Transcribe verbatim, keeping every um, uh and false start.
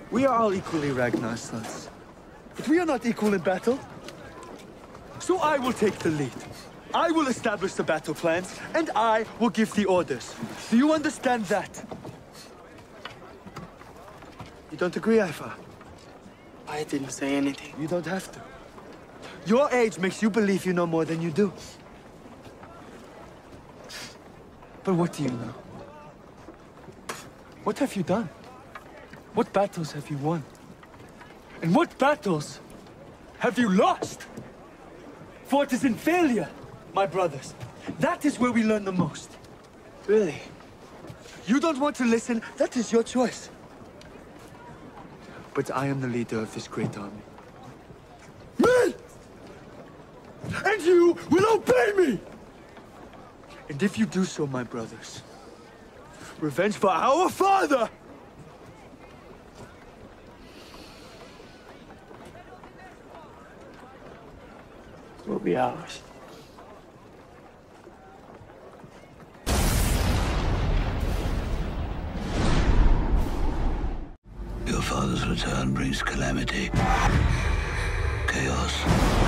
We are all equally Ragnar's sons. But we are not equal in battle. So I will take the lead. I will establish the battle plans, and I will give the orders. Do you understand that? You don't agree, Ivar? I didn't say anything. You don't have to. Your age makes you believe you know more than you do. But what do you know? What have you done? What battles have you won? And what battles have you lost? For it is in failure, my brothers. That is where we learn the most. Really? You don't want to listen? That is your choice. But I am the leader of this great army. Men! And you will obey me! And if you do so, my brothers, revenge for our father will be ours. Your father's return brings calamity, chaos.